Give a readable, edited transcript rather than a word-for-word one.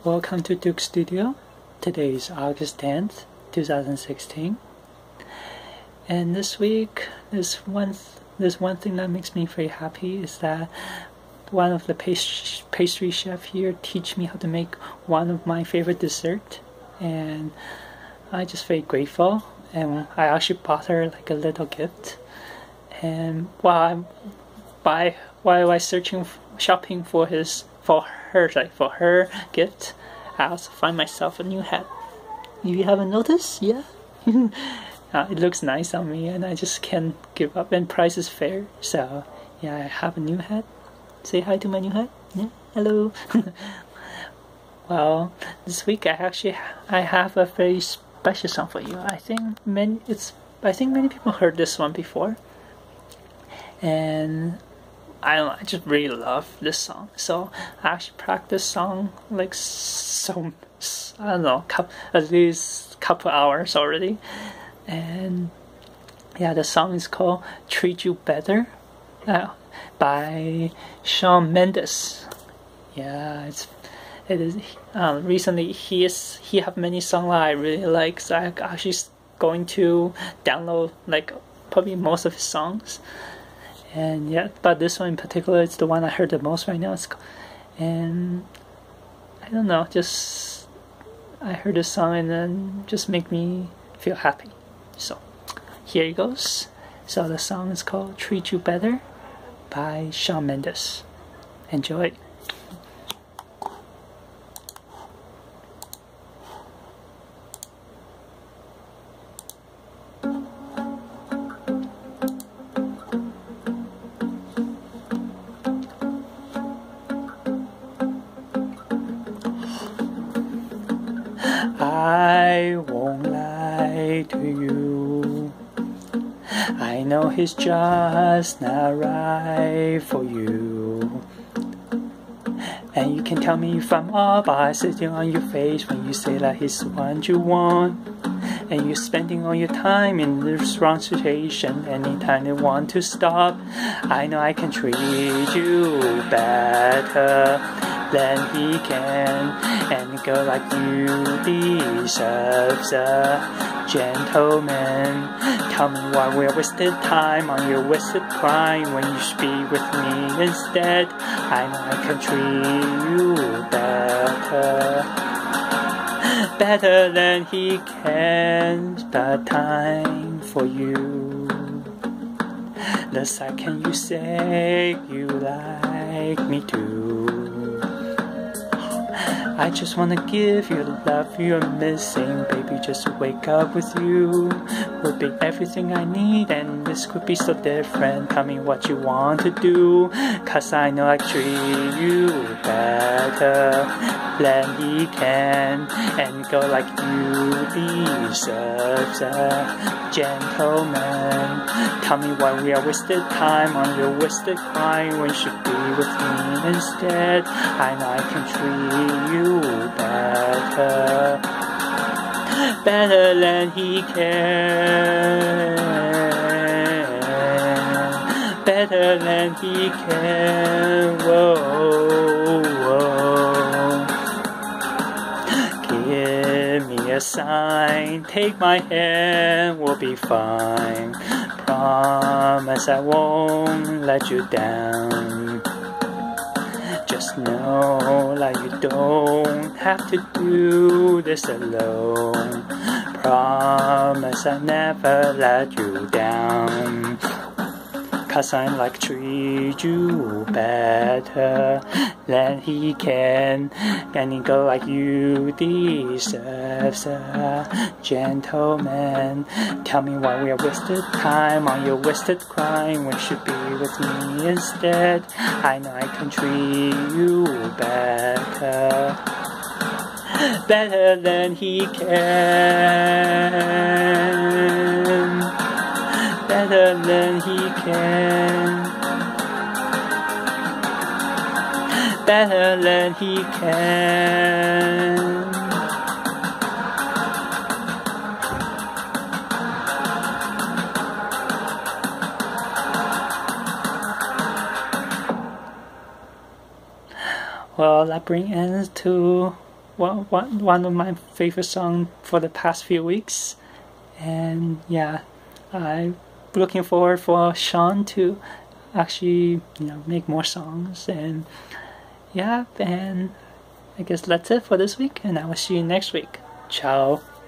Welcome to Duke Studio. Today is August 10th, 2016. And this week, there's one thing that makes me very happy is that one of the pastry chef here teach me how to make one of my favorite dessert, and I'm just very grateful. And I actually bought her like a little gift. And while I was shopping for her gift, I also find myself a new hat. You haven't noticed? Yeah. It looks nice on me, and I just can't give up. And price is fair, so yeah, I have a new hat. Say hi to my new hat. Yeah, hello. Well, this week I have a very special song for you. I think many people heard this one before, and I don't know, I just really love this song. So I actually practiced song like I don't know, at least couple hours already. And yeah, the song is called "Treat You Better" by Shawn Mendes. Yeah, it is. Recently, he have many songs that I really like, so I'm actually going to download like probably most of his songs. And yeah, but this one in particular is the one I heard the most right now. And I don't know, just I heard this song and then just make me feel happy. So here it goes. So the song is called "Treat You Better" by Shawn Mendes. Enjoy. I won't lie to you. I know he's just not right for you. And you can tell me if I'm all by sitting on your face when you say that he's the one you want. And you're spending all your time in this wrong situation. Anytime you want to stop, I know I can treat you better than he can. And a girl like you deserves a gentleman. Tell me why we're wasted time on your wasted crying when you should be with me instead. I know I can treat you better than he can. But time for you. The second you say you like me too, I just wanna give you the love you're missing. Baby, just wake up with you would be everything I need, and this could be so different. Tell me what you want to do, cause I know I treat you better than he can. And a girl like you deserves a gentleman. Tell me why we are wasted time on your wasted crying when you should be with me instead. I know I can treat you better than he can, better than he can. Whoa, whoa. Give me a sign, take my hand, we'll be fine. Promise I won't let you down. Just know that you don't have to do this alone. Promise I'll never let you down. Cause I like treat you better than he can. And a girl like you deserves a gentleman. Tell me why we are wasted time on your wasted crying when you should be with me instead. I know I can treat you better than he can, better than he can, better than he can. Well, that brings ends to one of my favorite songs for the past few weeks. And yeah, I'm looking forward for Shawn to actually, make more songs. And yeah, and I guess that's it for this week, and I will see you next week. Ciao.